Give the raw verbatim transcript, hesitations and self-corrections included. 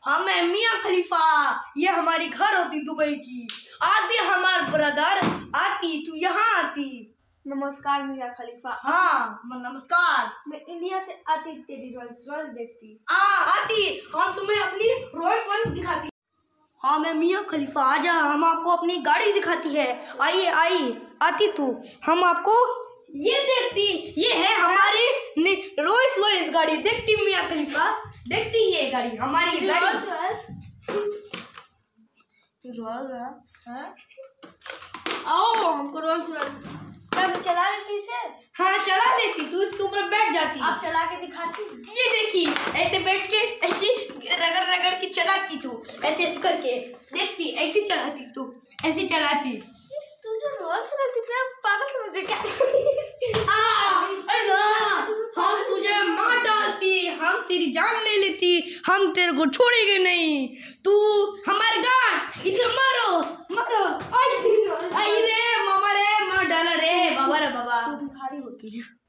हम है मियाँ खलीफा, ये हमारी घर होती दुबई की। आती हमार ब्रदर, आती तू यहाँ आती। नमस्कार मियाँ खलीफा। हाँ नमस्कार। मैं इंडिया से आती तेरी रोल्स रॉयस देखती। आ आती, हम तुम्हें अपनी रोल्स रॉयस दिखाती। हाँ मैं मियाँ खलीफा, आजा हम आपको अपनी गाड़ी दिखाती है। आइए आइए, आती तू, हम आपको ये देखती, ये है हमारी रोल्स रॉयस गाड़ी। देखती मियाँ खलीफा, देखती ये गाड़ी हमारी गाड़ी। रोल्स रॉयस आओ हमको रोल्स रॉयस क्या मैं चला लेती इसे? हाँ चला लेती, तू इसके ऊपर बैठ जाती। आप चला के दिखाती। ये देखी, ऐसे बैठ के ऐसे रगड़ रगड़ के चलाती तू, ऐसे ऐसे करके देखती, ऐसे चलाती तू, ऐसे चलाती। तू जो रोल्स रॉयस दिख रहा है पागल समझ रही क्या? हम तुझे मार डालती, हम तेरी जान ले लेती, हम तेरे को छोड़ेंगे नहीं। तू हमारे गार्ड, इसे मारो मारो। आई रे मामा रे, मार डाला रे बाबा रे बाबा। तू भिखारी होती है।